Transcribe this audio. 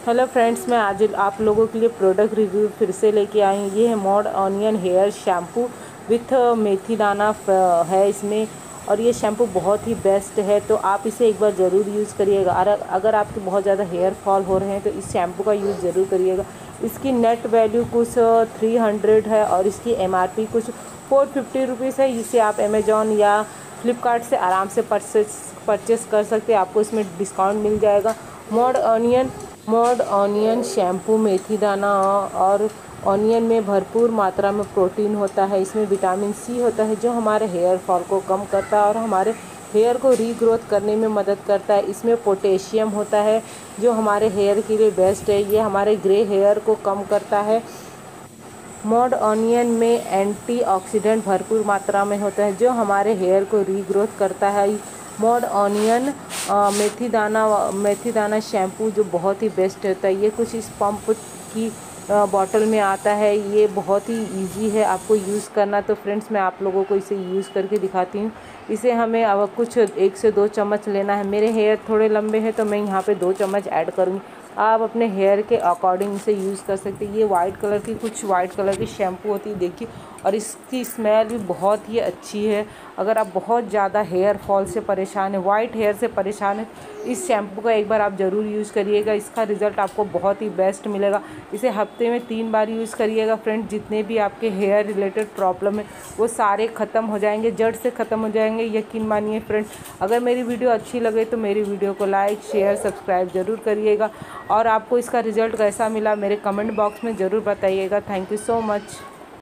Hello friends, मैं आज आप लोगों के लिए प्रोडक्ट रिव्यू फिर से लेके आई हूँ। ये है mod onion hair shampoo with मेथी दाना है इसमें। और ये शैम्पू बहुत ही बेस्ट है, तो आप इसे एक बार ज़रूर यूज़ करिएगा। अगर आपके बहुत ज़्यादा हेयर फॉल हो रहे हैं तो इस शैम्पू का यूज़ ज़रूर करिएगा। इसकी नेट वैल्यू कुछ 300 है और इसकी MRP कुछ 450 रुपीज़ है। इसे आप अमेज़ॉन या फ्लिपकार्ट से आराम से परचेस कर सकते हैं। आपको इसमें डिस्काउंट मिल जाएगा। मॉड ऑनियन शैम्पू मेथी दाना और ऑनियन में भरपूर मात्रा में प्रोटीन होता है। इसमें विटामिन C होता है जो हमारे हेयर फॉल को कम करता है और हमारे हेयर को रीग्रोथ करने में मदद करता है। इसमें पोटेशियम होता है जो हमारे हेयर के लिए बेस्ट है। ये हमारे ग्रे हेयर को कम करता है। मॉड ऑनियन में एंटीऑक्सीडेंट भरपूर मात्रा में होता है जो हमारे हेयर को रीग्रोथ करता है। मॉड ऑनियन मेथी दाना शैम्पू जो बहुत ही बेस्ट होता है। ये कुछ इस पंप की बॉटल में आता है। ये बहुत ही इजी है आपको यूज़ करना। तो फ्रेंड्स, मैं आप लोगों को इसे यूज़ करके दिखाती हूँ। इसे हमें अब कुछ 1 से 2 चम्मच लेना है। मेरे हेयर थोड़े लंबे हैं तो मैं यहाँ पे 2 चम्मच ऐड करूँगी। आप अपने हेयर के अकॉर्डिंग इसे यूज़ कर सकते हैं। ये वाइट कलर की शैम्पू होती है, देखिए। और इसकी स्मेल भी बहुत ही अच्छी है। अगर आप बहुत ज़्यादा हेयर फॉल से परेशान है, वाइट हेयर से परेशान है, इस शैम्पू का एक बार आप ज़रूर यूज़ करिएगा। इसका रिज़ल्ट आपको बहुत ही बेस्ट मिलेगा। इसे हफ्ते में 3 बार यूज़ करिएगा फ्रेंड्स। जितने भी आपके हेयर रिलेटेड प्रॉब्लम है वो सारे ख़त्म हो जाएंगे, जड़ से ख़त्म हो जाएंगे, यकीन मानिए फ्रेंड्स। अगर मेरी वीडियो अच्छी लगे तो मेरी वीडियो को लाइक शेयर सब्सक्राइब ज़रूर करिएगा। और आपको इसका रिज़ल्ट कैसा मिला मेरे कमेंट बॉक्स में ज़रूर बताइएगा। Thank you so much.